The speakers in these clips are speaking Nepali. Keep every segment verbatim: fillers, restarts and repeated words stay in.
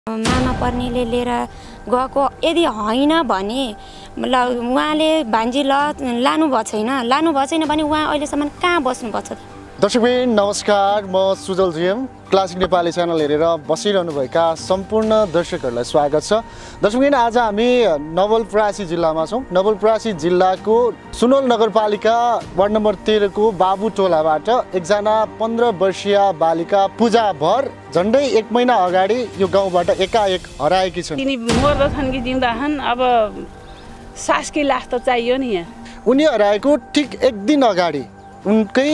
मामा पर्नेले लिएर गएको यदि होइन भने ल उहाँले भान्जी ल लानु भएको छैन लानु भएको छैन भने उहाँ अहिलेसम्म कहाँ बस्नुभएको छ? दर्शकबिन नमस्कार, म सुजल जिएम क्लासिक नेपाली च्यानल हेरेर बसिरहनुभएका सम्पूर्ण दर्शकहरूलाई स्वागत छ। दर्शकबिन आज हामी नवलपरासी जिल्लामा छौँ। नवलपरासी जिल्लाको सुनवल नगरपालिका वार्ड नम्बर तेह्र को बाबु टोलाबाट एकजना पन्ध्र वर्षीय बालिका पूजा भर झन्डै एक महिना अगाडि यो गाउँबाट एकाएक हराएकी छन्। तिनी मर्दछन् कि जिउँदा छन्, अब सासकी लास त चाहियो नि। यहाँ उनी हराएको ठिक एक दिन अगाडि उनकै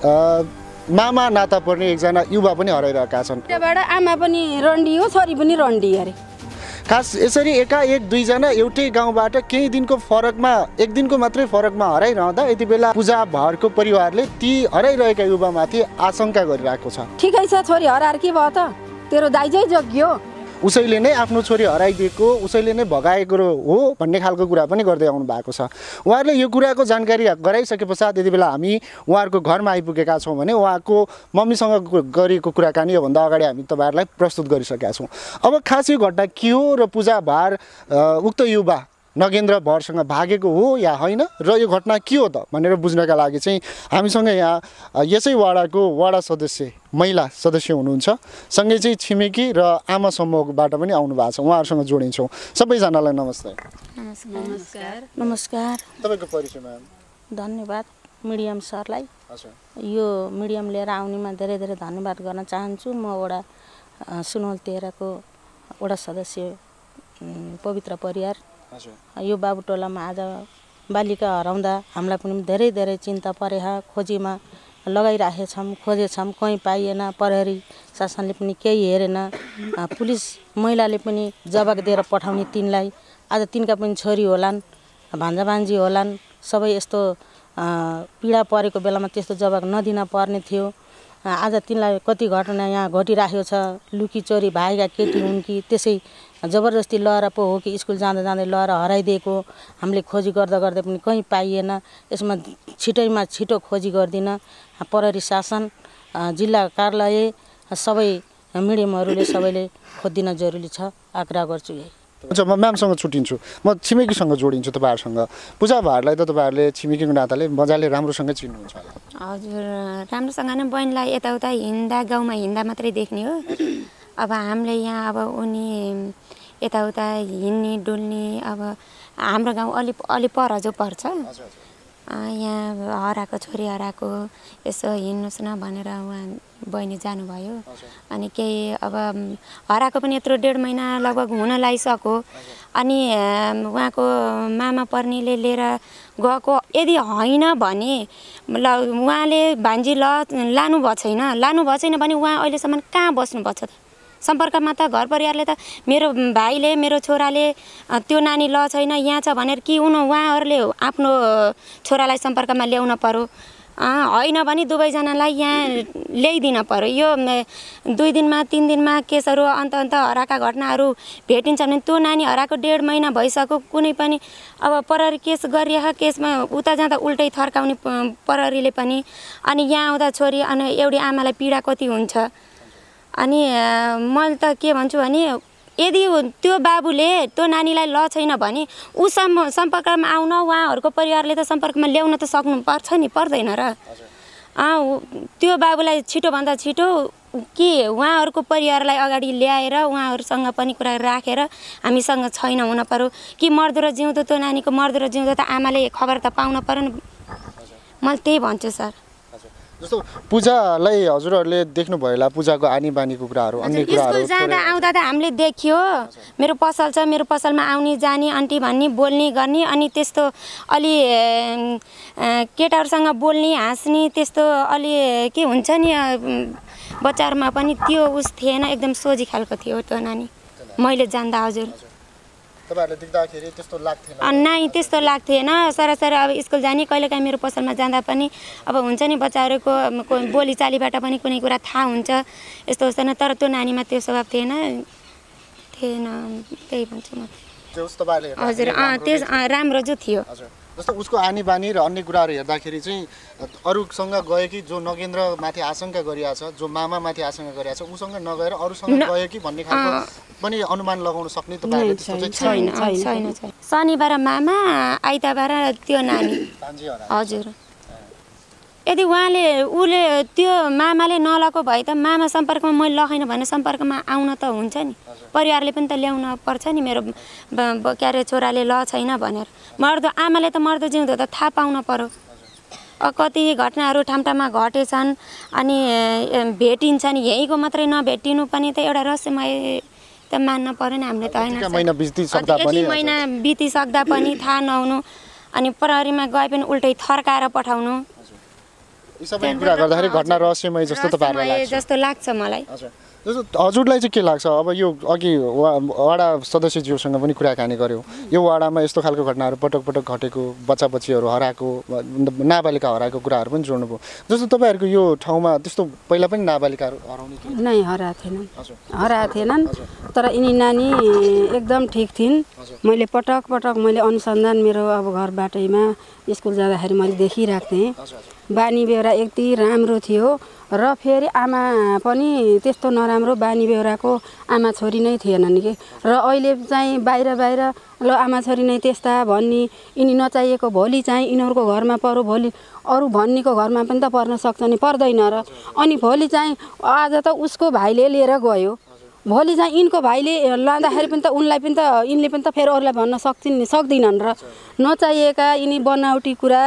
मामा नाता पर्ने एकजना युवा पनि हराइरहेका छन्। त्यहाँबाट आमा पनि रन्डी हो, छोरी पनि रन्डी अरे। खास यसरी एकाएक दुईजना एउटै गाउँबाट केही दिनको फरकमा एक दिनको मात्रै फरकमा हराइरहँदा यति बेला पूजा भरको परिवारले ती हराइरहेका युवामाथि आशंका गरिरहेको छ। ठिकै छ, छोरी हराएर के भयो त? तेरो दाइजै जग्यो, उसैले नै आफ्नो छोरी हराइदिएको, उसैले नै भगाएको हो भन्ने खालको कुरा पनि गर्दै आउनु भएको छ। उहाँहरूले यो कुराको जानकारी गराइसके पश्चात यति बेला हामी उहाँहरूको घरमा आइपुगेका छौँ भने उहाँको मम्मीसँग गरेको कुराकानी योभन्दा अगाडि हामी तपाईँहरूलाई प्रस्तुत गरिसकेका छौँ। अब खास यो घटना के हो र पूजा भार उक्त युवा नगेन्द्र भरसँग भागेको हो या होइन र यो घटना के हो त भनेर बुझ्नका लागि चाहिँ हामीसँग यहाँ यसै वाडाको वाडा सदस्य महिला सदस्य हुनुहुन्छ, सँगै चाहिँ छिमेकी र आमा समूहबाट पनि आउनु भएको छ। उहाँहरूसँग जोडिन्छौँ। सबैजनालाई नमस्ते। नमस्कार। नमस्कार। तपाईँको परिचय म्याम? धन्यवाद मिडियम सरलाई। हजुर, यो मिडियम लिएर आउनेमा धेरै धेरै धन्यवाद गर्न चाहन्छु। म वडा सुनवल तेह्रको वडा सदस्य पवित्र परियार। यो बाबु टोलामा आज बालिका हराउँदा हामीलाई पनि धेरै धेरै चिन्ता परेहा, खोजीमा लगाइराखेछौँ, खोजेछौँ, कहीँ पाइएन। प्रहरी शासनले पनि केही हेरेन, पुलिस महिलाले पनि जवाब दिएर पठाउने तिनलाई। आज तिनका पनि छोरी होलान्, भान्जा भान्जी होलान्, सबै यस्तो पीडा परेको बेलामा त्यस्तो जवाब नदिन पर्ने थियो। आज तिनलाई कति घटना यहाँ घटिराखेको छ। लुकी चोरी भागेका केटी हुन् कि त्यसै जबरजस्ती लहर पो हो कि स्कुल जाँदा जाँदै लहर हराइदिएको। हामीले खोजी गर्दा गर्दै पनि कहीँ पाइएन। यसमा छिटैमा छिटो खोजी गरिदिन प्रहरी शासन, जिल्ला कार्यालय, सबै मिडियमहरूले सबैले खोजिदिन जरुरी छ, आग्रह गर्छु। यही हुन्छ, म म्यामसँग छुट्टिन्छु। म छिमेकीसँग जोडिन्छु तपाईँहरूसँग। पूजा भारलाई त तपाईँहरूले छिमेकीको नाताले मजाले राम्रोसँग चिन्नुहुन्छ होला। हजुर, राम्रोसँग नै बहिनीलाई यताउता हिँड्दा गाउँमा हिँड्दा मात्रै देख्ने हो। अब हामीले यहाँ अब उनी यताउता हिँड्ने डुल्ने, अब हाम्रो गाउँ अलि अलि पर जो पर्छ, यहाँ हराएको छोरी हराएको यसो हिँड्नुहोस् न भनेर उहाँ बहिनी जानुभयो। अनि केही अब हराएको पनि यत्रो डेढ महिना लगभग हुन लागिसक्यो। अनि उहाँको मामा पर्नेले लिएर गएको यदि होइन भने ल उहाँले भान्जी ल लानु भएको छैन लानु भएको छैन भने उहाँ अहिलेसम्म कहाँ बस्नुभएको छ त? सम्पर्कमा त घर परिवारले त मेरो भाइले मेरो छोराले त्यो नानी ल छैन यहाँ छ भनेर कि उन उहाँहरूले आफ्नो छोरालाई सम्पर्कमा ल्याउन पर्यो। होइन भने दुवैजनालाई यहाँ ल्याइदिन पर्यो। यो दुई दिनमा तिन दिनमा केसहरू अन्त अन्त हराएका घटनाहरू भेटिन्छ भने त्यो नानी हराएको डेढ महिना भइसक्यो। कुनै पनि अब प्रहरी केस गरिरहेको केसमा उता जाँदा उल्टै थर्काउने प्रहरीले पनि। अनि यहाँ आउँदा छोरी अनि एउटी आमालाई पीडा कति हुन्छ। अनि मैले त के भन्छु भने यदि त्यो बाबुले त्यो नानीलाई ल छैन भने ऊ सम् सम्पर्कमा आउन, उहाँहरूको परिवारले त सम्पर्कमा ल्याउन त सक्नु पर्छ नि, पर्दैन र? त्यो बाबुलाई छिटोभन्दा छिटो कि उहाँहरूको परिवारलाई अगाडि ल्याएर उहाँहरूसँग पनि कुरा राखेर हामीसँग छैन हुन पर्यो कि मर्दो र जिउँदो त्यो नानीको मर्दो र जिउँदो त आमाले खबर त पाउन पर्यो नि। मैले त्यही भन्छु सर। जस्तो पूजालाई हजुरहरूले देख्नुभयो होला, पूजाको आनी बानीको कुराहरू, अन्य कुराहरू स्कुल जाँदा आउँदा त हामीले देखियो। मेरो पसल छ, मेरो पसलमा आउने जाने आन्टी भन्ने बोल्ने गर्ने, अनि त्यस्तो अलि केटाहरूसँग बोल्ने हाँस्ने त्यस्तो अलि के हुन्छ नि बच्चाहरूमा पनि त्यो उस थिएन, एकदम सोझी खालको थियो त्यो नानी मैले जान्दा। हजुर, तपाईहरुले देख्दाखेरि त्यस्तो लाग्थेन? नाइ त्यस्तो लाग्थेन। सरासरी अब स्कुल जाने, कहिलेकाहीँ मेरो पसलमा जाँदा पनि अब हुन्छ नि बच्चाहरूको बोलीचालीबाट पनि कुनै कुरा थाहा हुन्छ यस्तो उस्तो न, तर त्यो नानीमा त्यो स्वभाव थिएन थिएन त्यही भन्छु म। हजुर, अँ त्यस राम्रो जो थियो। जस्तो उसको आनी बानी र अन्य कुराहरू हेर्दाखेरि चाहिँ अरूसँग गयो कि जो नगेन्द्रमाथि आशंका गरिरहेको छ, जो मामामाथि आशंका गरिरहेको छ, उसँग नगएर अरूसँग गयो कि भन्ने खालको पनि अनुमान लगाउन सक्ने तपाईँहरूले त्यस्तो चाहिँ छैन छैन। शनिबार मामा, आइतबार त्यो नानी। हजुर। यदि उहाँले उसले त्यो मामाले नलएको भए त मामा सम्पर्कमा मैले लगाइन भने सम्पर्कमा आउन त हुन्छ नि, परिवारले पनि त ल्याउन पर्छ नि मेरो के अरे छोराले ल छैन भनेर। मर्दो आमाले त मर्दो जिउँदो त थाहा पाउन पर्यो। कति घटनाहरू ठामठाममा घटेछन् अनि भेटिन्छन्, यहीँको मात्रै नभेटिनु पनि त एउटा रहस्यमय त मान्न पर्यो नि हामीले त होइन। महिना बितिसक्दा पनि महिना बितिसक्दा पनि थाहा नहुनु अनि प्रहरीमा गए पनि उल्टै थर्काएर पठाउनु, यी सबै कुरा गर्दाखेरि घटना रहस्यमय जस्तो तपाईँहरूलाई लाग्छ? जस्तो लाग्छ मलाई। जस्तो हजुरलाई चाहिँ के लाग्छ? अब यो अघि वडा सदस्यज्यूसँग पनि कुराकानी गऱ्यौँ, यो वडामा यस्तो खालको घटनाहरू पटक पटक घटेको, बच्चा बच्चीहरू हराएको, नाबालिका हराएको कुराहरू पनि जोड्नुभयो। जस्तो तपाईँहरूको यो ठाउँमा त्यस्तो पहिला पनि नाबालिकाहरू हराउने नै हराएको थिएनन्, हराएको थिएनन्। तर यिनी नानी एकदम ठिक थिइन्। मैले पटक पटक मैले अनुसन्धान मेरो अब घरबाटैमा स्कुल जाँदाखेरि मैले देखिरहेको थिएँ। बानी बेहोरा यति राम्रो थियो र फेरि आमा पनि त्यस्तो नराम्रो बानी बेहोराको आमा छोरी नै थिएनन् कि। र अहिले चाहिँ बाहिर बाहिर ल आमा छोरी नै त्यस्ता भन्ने, यिनी नचाहिएको भोलि चाहिँ यिनीहरूको घरमा परो, भोलि अरू भन्नेको घरमा पनि त पर्न सक्छ नि, पर्दैन र। अनि भोलि चाहिँ आज त उसको भाइले लिएर गयो, भोलि चाहिँ यिनको भाइले लाँदाखेरि पनि त उनलाई पनि त यिनले पनि त फेरि अरूलाई भन्न सक्छन् सक्दिनन् र। नचाहिएका यिनी बनावटी कुरा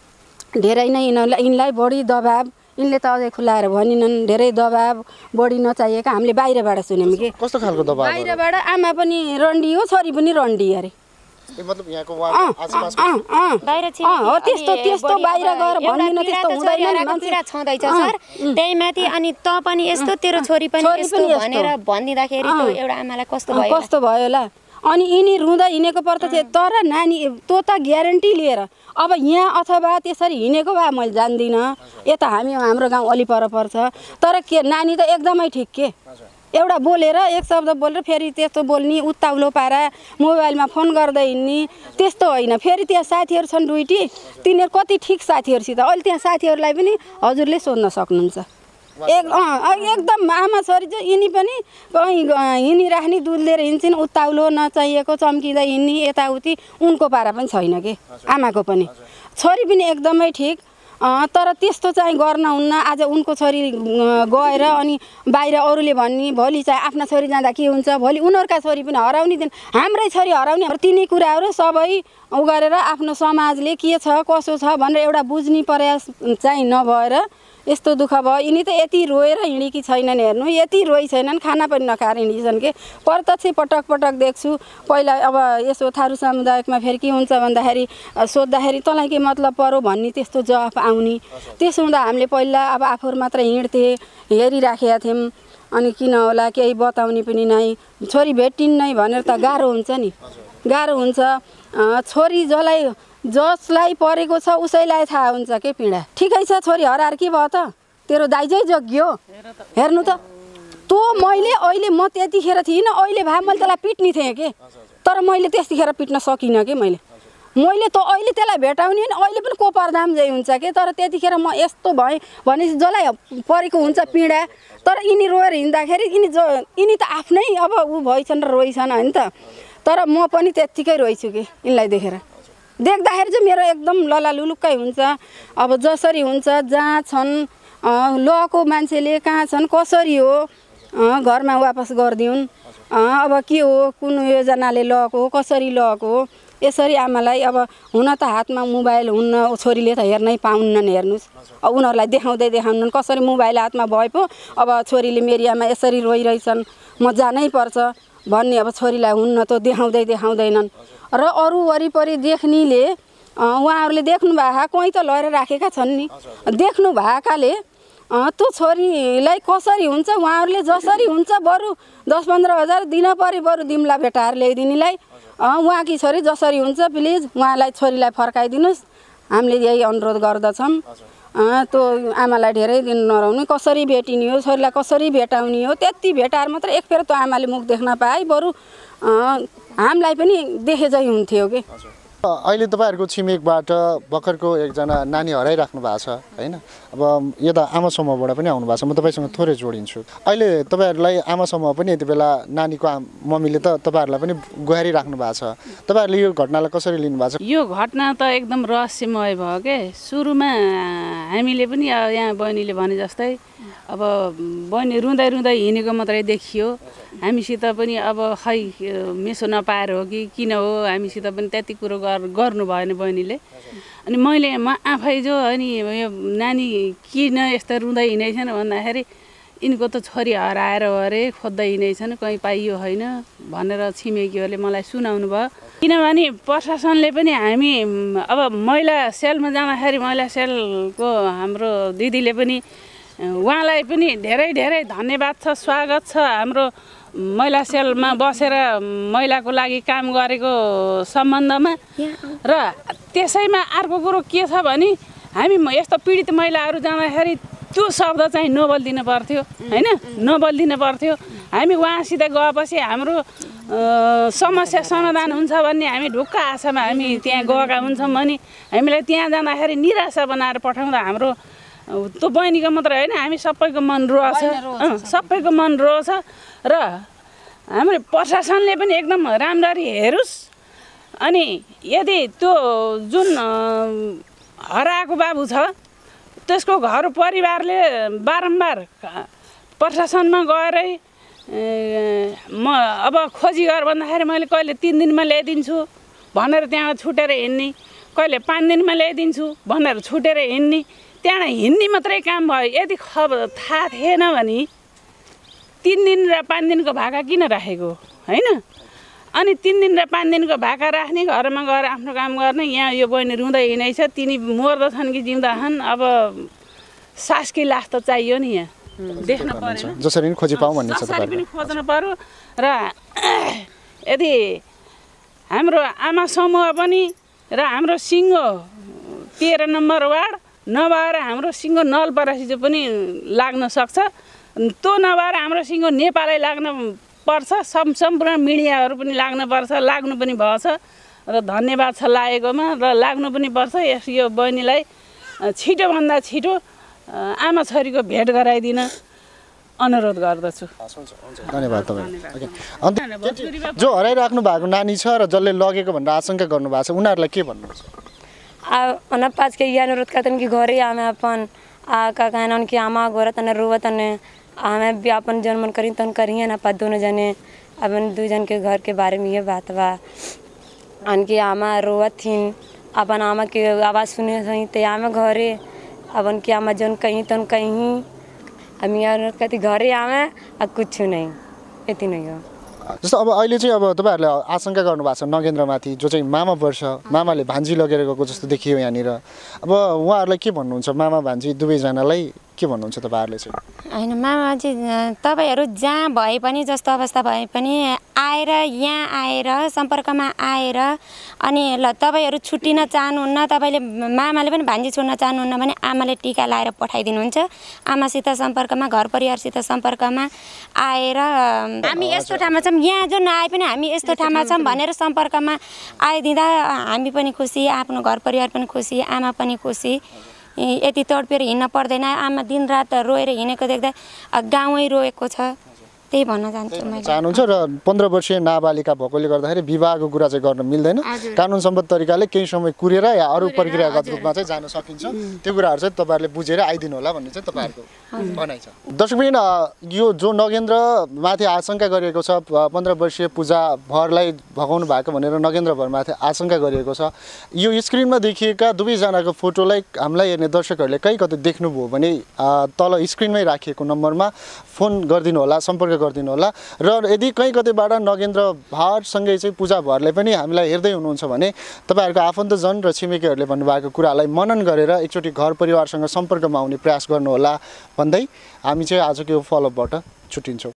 धेरै नै यिनीहरूलाई यिनलाई बढी दबाब, यिनले त अझै खुलाएर भनिनन्, धेरै दबाब बढी नचाहिएका हामीले बाहिरबाट सुन्यौँ कि। कस्तो खालको दबाब? बाहिरबाट आमा पनि रन्डी हो, छोरी पनि रन्डी अरे। मतलब यहाँको आसपासको बाहिर हो त्यस्तो त्यस्तो बाहिर गएर भन्दिन, त्यस्तो हुँदैन मान्छे छँदैछ सर त्यही माथि। अनि त पनि यस्तो तेरो छोरी पनि यस्तो भनेर भनिदिँदाखेरि त्यो एउटा आमालाई कस्तो भयो कस्तो भयो होला। अनि यिनी रुँदा हिँडेको पर्छ, तर नानी त्यो त ग्यारेन्टी लिएर अब यहाँ अथवा त्यसरी हिँडेको भए मैले जान्दिनँ, यता हामी हाम्रो गाउँ अलि पर पर्छ। तर के नानी त एकदमै ठिक के, एउटा बोलेर एक शब्द बोलेर फेरि त्यस्तो बोल्ने, उत्ताउलो पारा मोबाइलमा फोन गर्दै हिँड्ने त्यस्तो होइन। फेरि त्यहाँ साथीहरू छन् दुईटी, तिनीहरू कति ठिक साथीहरूसित अहिले त्यहाँ साथीहरूलाई पनि हजुरले सोध्न सक्नुहुन्छ। एक एकदम आमा छोरी चाहिँ यिनी पनि कहीँ हिँडिराख्ने, दुध लिएर हिँड्छन्, उत्ताउलो नचाहिएको चम्किँदै हिँड्ने, यताउति उनको पारा पनि छैन कि आमाको पनि। छोरी पनि एकदमै ठिक, तर त्यस्तो चाहिँ गर्न हुन्न। आज उनको छोरी गएर अनि बाहिर अरूले भन्ने, भोलि चाहिँ आफ्ना छोरी जाँदा के हुन्छ, भोलि उनीहरूका छोरी पनि हराउने दिन हाम्रै छोरी हराउने, तिनी कुराहरू सबै उ गरेर आफ्नो समाजले के छ कसो छ भनेर एउटा बुझ्ने प्रयास चाहिँ नभएर यस्तो दुःख भयो। यिनी त यति रोएर हिँडेकी छैनन्, हेर्नु यति रोइ छैनन्, खाना पनि नखाएर हिँडिछन् कि। प्रत्यक्ष पटक पटक देख्छु। पहिला अब यसो थारू समुदायमा फेरि के हुन्छ भन्दाखेरि सोद्धाखेरि तँलाई के मतलब परो भन्ने त्यस्तो जवाफ आउने। त्यसो हुँदा हामीले पहिला अब आफूहरू मात्र हिँड्थे, हेरिराखेका थियौँ। अनि किन होला केही बताउने पनि नै, छोरी भेटिन्न भनेर त गाह्रो हुन्छ नि, गाह्रो हुन्छ। छोरी जसलाई जसलाई परेको छ उसैलाई थाहा हुन्छ के पीडा। ठिकै छ छोरी हराएर के भयो त, तेरो दाइजै जग्यो हेर्नु त। तँ मैले अहिले म त्यतिखेर थिइनँ, अहिले भए मैले त्यसलाई पिट्ने थिएँ कि, तर मैले त्यतिखेर पिट्न सकिनँ कि। मैले मैले त अहिले त्यसलाई भेटाउने नि अहिले पनि को पर्दाम जै हुन्छ कि, तर त्यतिखेर म यस्तो भएँ भनेपछि जसलाई परेको हुन्छ पीडा। तर यिनी रोएर हिँड्दाखेरि यिनी ज यिनी त आफ्नै अब ऊ भइछन् र रोइछन् होइन त, तर म पनि त्यत्तिकै रोइछु कि यिनलाई देखेर। देख्दाखेरि चाहिँ मेरो एकदम ललालुलुक्कै हुन्छ। अब जसरी हुन्छ, जहाँ छन् लको मान्छेले कहाँ छन् कसरी हो घरमा वापस गरिदिउन्, अब के हो कुन योजनाले लको हो कसरी लको हो, यसरी आमालाई अब हुन त हातमा मोबाइल हुन्न, छोरीले त हेर्नै पाउन्नन्। हेर्नुहोस् अब उनीहरूलाई देखाउँदै देखाउनन्, कसरी मोबाइल हातमा भए पो अब छोरीले मेरी आमा यसरी रोइरहेछन् म जानै पर्छ भन्ने अब छोरीलाई हुन्न त देखाउँदै देखाउँदैनन्। र अरू वरिपरि देख्नेले उहाँहरूले देख्नु भएको कोही त लगेर राखेका छन् नि, देख्नु भएकाले त्यो छोरीलाई कसरी हुन्छ उहाँहरूले जसरी हुन्छ बरु दस पन्ध्र हजार दिन पऱ्यो, बरु दिम्ला भेटाएर ल्याइदिनेलाई उहाँकी छोरी जसरी हुन्छ प्लिज उहाँलाई छोरीलाई फर्काइदिनुहोस्, हामीले यही अनुरोध गर्दछौँ। त्यो आमालाई धेरै दिन नराउनु, कसरी भेटिने हो छोरीलाई कसरी भेटाउने हो, त्यति भेटाएर मात्र एक फेर त्यो आमाले मुख देख्न पाए बरु हामीलाई पनि देखे चाहिँ हुन्थ्यो कि। अहिले तपाईँहरूको छिमेकबाट भर्खरको एकजना नानी हराइराख्नु भएको छ होइन। अब यता आमा समूहबाट पनि आउनु भएको छ, म तपाईँसँग थोरै जोडिन्छु। अहिले तपाईँहरूलाई आमा समूह पनि यति बेला नानीको मम्मीले त तपाईँहरूलाई पनि गुहारिराख्नु भएको छ, तपाईँहरूले यो घटनालाई कसरी लिनुभएको छ? यो घटना त एकदम रहस्यमय भयो के। सुरुमा हामीले पनि यहाँ बहिनीले भने जस्तै अब बहिनी रुँदै रुँदै हिँडेको मात्रै देखियो। हामीसित पनि अब खै मेसो नपाएर हो कि किन हो, हामीसित पनि त्यति कुरो गर्नु भएन बहिनीले। अनि मैले म आफै जो अनि यो नानी किन यस्तो रुँदै हिँडेछन् भन्दाखेरि यिनको त छोरी हराएर हो अरे, खोज्दै हिँडेछन्, कहीँ पाइयो होइन भनेर छिमेकीहरूले मलाई सुनाउनु भयो। किनभने प्रशासनले पनि हामी अब महिला सेलमा जाँदाखेरि महिला सेलको हाम्रो दिदीले पनि उहाँलाई पनि धेरै धेरै धन्यवाद छ, स्वागत छ हाम्रो महिला सेलमा बसेर महिलाको लागि काम गरेको सम्बन्धमा। र त्यसैमा अर्को कुरो के छ भने हामी यस्तो पीडित महिलाहरू जाँदाखेरि त्यो शब्द चाहिँ नबोलिदिनु पर्थ्यो होइन, नबोलिदिनु पर्थ्यो। हामी उहाँसित गएपछि हाम्रो समस्या समाधान हुन्छ भन्ने हामी ढुक्क आशामा हामी त्यहाँ गएका हुन्छौँ भने हामीलाई त्यहाँ जाँदाखेरि निराशा बनाएर पठाउँदा हाम्रो त्यो बहिनीको मात्र होइन हामी सबैको मन रोछ, सबैको मन रोछ। र हाम्रो प्रशासनले पनि एकदम राम्ररी हेरोस्। अनि यदि त्यो जुन हराएको बाबु छ त्यसको घर परिवारले बारम्बार प्रशासनमा गएरै म अब खोजी गर भन्दाखेरि मैले कहिले तिन दिनमा ल्याइदिन्छु भनेर त्यहाँ छुटेर हिँड्ने, कहिले पाँच दिनमा ल्याइदिन्छु भनेर छुटेर हिँड्ने, त्यहाँ हिँड्ने मात्रै काम भयो। यदि खबर थाहा थिएन भने तिन दिन र पाँच दिनको भाका किन राखेको होइन। अनि तिन दिन र पाँच दिनको भाका राख्ने, घरमा गएर आफ्नो काम गर्ने। यहाँ यो बहिनी रुँदै हिँडेछ, तिनी मर्दछन् कि जिउँदाछन्, अब सासकी लास त चाहियो नि, यहाँ देख्न पर्यो, जसरी पनि खोजी पाऊँ भन्ने छ, जसरी पनि खोज्नु पर्यो। र यदि हाम्रो आमा समूह पनि र हाम्रो सिङ्गो तेह्र नम्बर वार्ड नभएर हाम्रो सिङ्गो नलपरासी पनि लाग्न सक्छ, त्यो नभएर हाम्रो सिङ्गो नेपालै लाग्न पर्छ, सम सम्पूर्ण मिडियाहरू पनि लाग्न पर्छ, लाग्नु पनि भएछ। र धन्यवाद छ लागेकोमा, र लाग्नु पनि पर्छ। यस यो बहिनीलाई छिटोभन्दा छिटो आमा छोरीको भेट गराइदिन अनुरोध गर्दछु। धन्यवाद तपाईँ। अन्त जो हराइराख्नु भएको नानी छ र जसले लगेको भनेर आशंका गर्नुभएको छ उनीहरूलाई के भन्नुहुन्छ? उन पाँच के ये अनुरोध करते कि घरे हमें अपन आ का कहना उनकी आमा गोरा तने रोवा तने हमें भी अपन जन्मन करी तन करिए ना पा दोनों जने अपन दो जन के घर के बारे में ये बात बा। उनकी आमा रोवा थी, अपन आमा की आवाज़ सुने सही ते आमे घरे अब उनकी आमा जन कहीं तन कहीं हम ये अनुरोध करती घरे आमे अब कुछ नहीं, इतनी नहीं हो। जस्तो अब अहिले चाहिँ अब तपाईँहरूले आशंका गर्नुभएको छ नगेन्द्रमाथि, जो चाहिँ मामा पर्छ, मामाले भान्जी लगेर गएको जस्तो देखियो यहाँनिर। अब उहाँहरूलाई के भन्नुहुन्छ, मामा भान्जी दुवैजनालाई के भन्नुहुन्छ तपाईँहरूले चाहिँ? होइन मामाजी, तपाईँहरू जहाँ भए पनि जस्तो अवस्था भए पनि आएर यहाँ आएर सम्पर्कमा आएर अनि ल तपाईँहरू छुट्टिन चाहनुहुन्न, तपाईँले मामाले पनि भान्जी छोड्न चाहनुहुन्न भने आमाले टिका लाएर पठाइदिनुहुन्छ। आमासित सम्पर्कमा, घर परिवारसित सम्पर्कमा आएर हामी यस्तो ठाउँमा छौँ, यहाँ जो नआए पनि हामी यस्तो ठाउँमा छौँ भनेर सम्पर्कमा आइदिँदा हामी पनि खुसी, आफ्नो घर परिवार पनि खुसी, आमा पनि खुसी। यति तडपेर हिँड्न पर्दैन। आमा दिनरात रोएर हिँडेको देख्दा गाउँै रोएको छ, त्यही भन्न चाहन्छु मैले। चाहनुहुन्छ र पन्ध्र वर्षीय नाबालिका भएकोले गर्दाखेरि विवाहको कुरा चाहिँ गर्न मिल्दैन, कानुन सम्बद्ध तरिकाले केही समय कुरेर या अरू प्रक्रियागत रूपमा चाहिँ जान सकिन्छ। त्यो कुराहरू चाहिँ तपाईँहरूले बुझेर आइदिनु होला भन्ने चाहिँ तपाईँहरूको भनाइ छ। दर्शकबिन, यो जो नगेन्द्रमाथि आशंका गरिएको छ, पन्ध्र वर्षीय पूजा भरलाई भगाउनु भएको भनेर नगेन्द्र भरमाथि आशंका गरिएको छ, यो स्क्रिनमा देखिएका दुवैजनाको फोटोलाई हामीलाई हेर्ने दर्शकहरूले कहीँ कतै देख्नुभयो भने तल स्क्रिनमै राखिएको नम्बरमा फोन गरिदिनु होला, सम्पर्क गरिदिनु होला। र यदि कहीँ कतैबाट नगेन्द्र भरसँगै चाहिँ पूजा भरले पनि हामीलाई हेर्दै हुनुहुन्छ भने तपाईँहरूको आफन्तजन र छिमेकीहरूले भन्नुभएको कुरालाई मनन गरेर एकचोटि घर परिवारसँग सम्पर्कमा आउने प्रयास गर्नुहोला भन्दै हामी चाहिँ आजको यो फलोअपबाट छुट्टिन्छौँ।